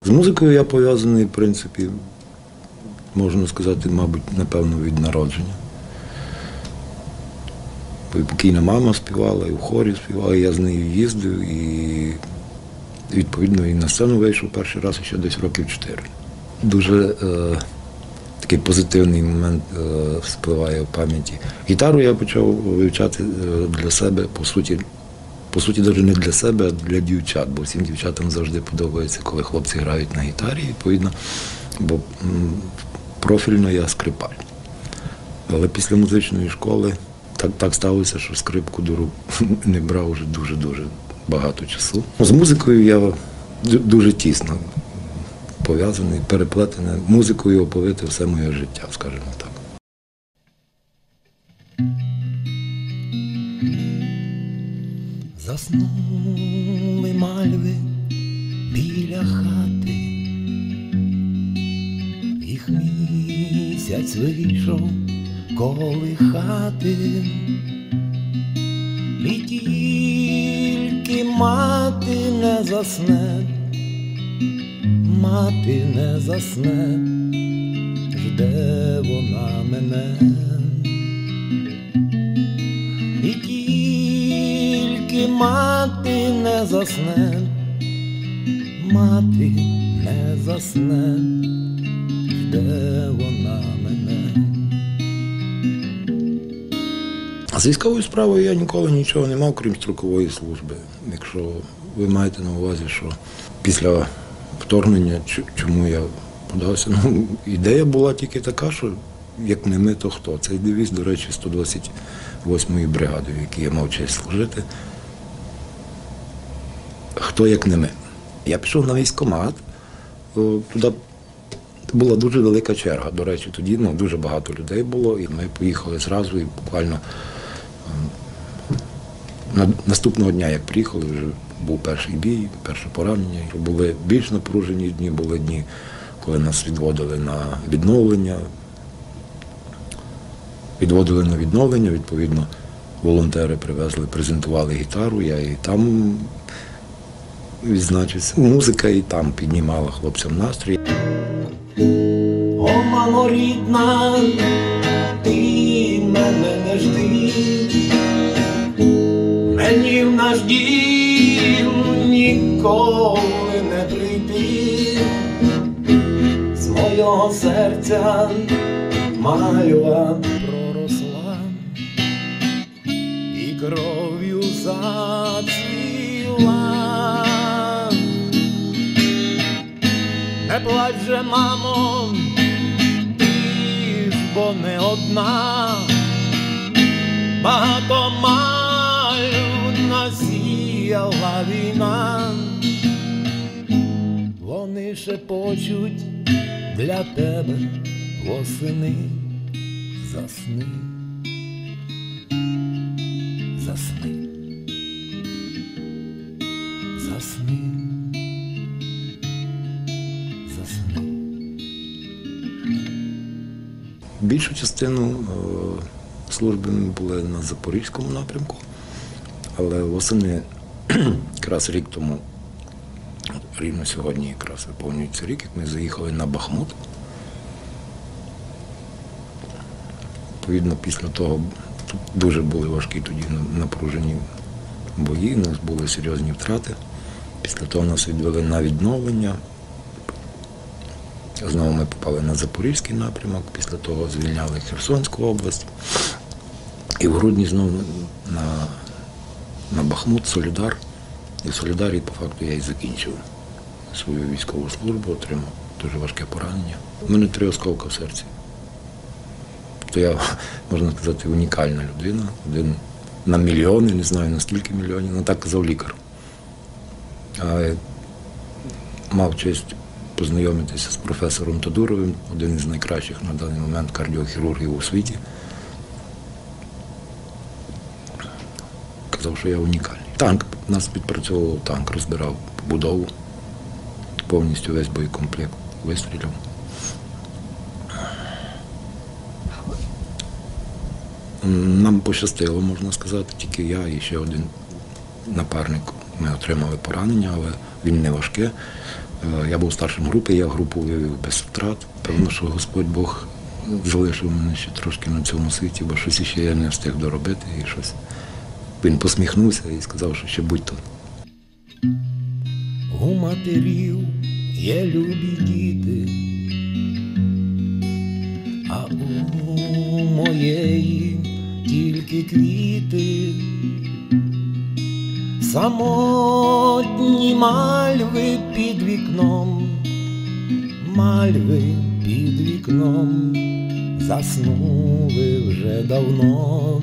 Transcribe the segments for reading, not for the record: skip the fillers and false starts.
З музикою я пов'язаний, в принципі, можна сказати, мабуть, напевно, від народження. Покійна мама співала, і в хорі співала, і я з нею їздив, і відповідно і на сцену вийшов перший раз ще десь років 4. Дуже такий позитивний момент спливає в пам'яті. Гітару я почав вивчати для себе, по суті, навіть не для себе, а для дівчат, бо всім дівчатам завжди подобається, коли хлопці грають на гітарі, відповідно, бо профільно я скрипаль. Але після музичної школи так сталося, що скрипку до рук не брав вже дуже-дуже багато часу. З музикою я дуже тісно пов'язаний, переплетений. Музикою оповите все моє життя, скажімо так. Заснули мальви біля хати, їх місяць вийшов колихати, і тільки мати не засне, мати не засне, жде вона мене. І тільки мати не засне, мати не засне, жде вона мене. З військовою справою я ніколи нічого не мав, крім строкової служби. Якщо ви маєте на увазі, що після вторгнення, чому я подався, ідея була тільки така, що як не ми, то хто. Цей девіз, до речі, 128-ї бригади, в якій я мав честь служити. Хто як не ми. Я пішов на військкомат, туди була дуже велика черга. До речі, тоді дуже багато людей було, і ми поїхали зразу, і буквально наступного дня, як приїхали, вже був перший бій, перше поранення. Були більш напружені дні, були дні, коли нас відводили на відновлення. Відповідно, волонтери привезли, презентували гітару, я і там відзначився. Музика і там піднімала хлопцям настрій. О, мамо рідна, ти мене не жди, мені в наш дім ніколи не прийти, з мого серця мальва проросла і кров'ю зацвіла. Не плач же, мамо, ти ж бо не одна, багато мальв насіяла війна. Вони шепочуть для тебе восени, засни, засни, засни. Більшу частину служби ми були на Запорізькому напрямку, але восени, якраз рік тому, рівно сьогодні якраз виповнюється рік, як ми заїхали на Бахмут. Відповідно, після того тут дуже були важкі тоді напружені бої, у нас були серйозні втрати. Після того нас відвели на відновлення. Знову ми попали на Запорізький напрямок, після того звільняли Херсонську область. І в грудні знову на Бахмут, Солідар. І в Солідарі, по факту, я і закінчив свою військову службу, отримав дуже важке поранення. У мене 3 осколки в серці. То я, можна сказати, унікальна людина. Один на мільйони, не знаю на скільки мільйонів, так казав лікар. А мав честь познайомитися з професором Тодуровим, один із найкращих на даний момент кардіохірургів у світі. Казав, що я унікальний. Танк, нас підпрацьовував танк, розбирав побудову, повністю весь боєкомплект вистріляв. Нам пощастило, можна сказати, тільки я і ще один напарник. Ми отримали поранення, але він не важке. Я був старшим групи, я групу вивів без втрат. Певно, що Господь Бог залишив мене ще трошки на цьому світі, бо щось ще я не встиг доробити і щось. Він посміхнувся і сказав, що ще будь тут. У матерів є любі діти, а у моєї тільки квіти. Самотні мальви під вікном, мальви під вікном, заснули вже давно.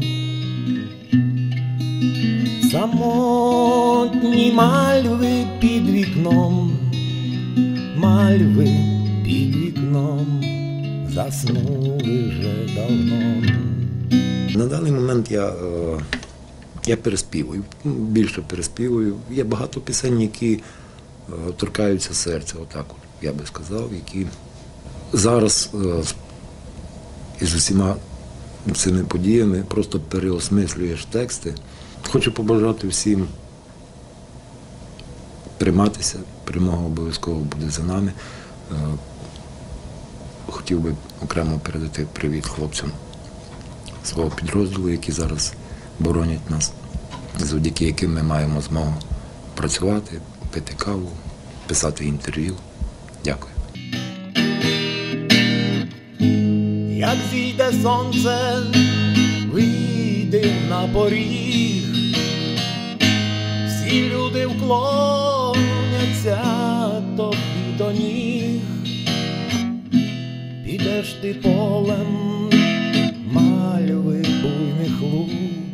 Самотні мальви під вікном, мальви під вікном, заснули вже давно. На даний момент я переспівую, більше переспівую. Є багато пісень, які торкаються серця, отак от, я би сказав, які зараз із усіма цими подіями просто переосмислюєш тексти. Хочу побажати всім триматися, перемога обов'язково буде за нами. Хотів би окремо передати привіт хлопцям свого підрозділу, які зараз боронять нас, завдяки яким ми маємо змогу працювати, пити каву, писати інтерв'ю. Дякую. Як зійде сонце, вийди на поріг, всі люди вклоняться тобі до ніг. Підеш ти полем мальви буйних луг,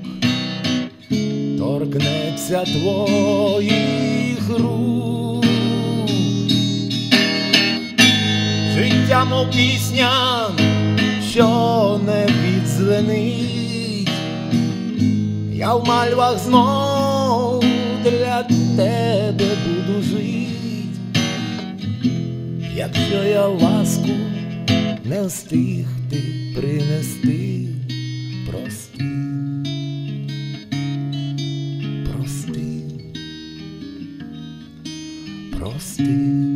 торкнеться твоїх рук. Життя, мов пісня, що не відзвенить, я в мальвах знов для тебе буду жить. Якщо я ласку не встиг ти принести, прости, прости, прости.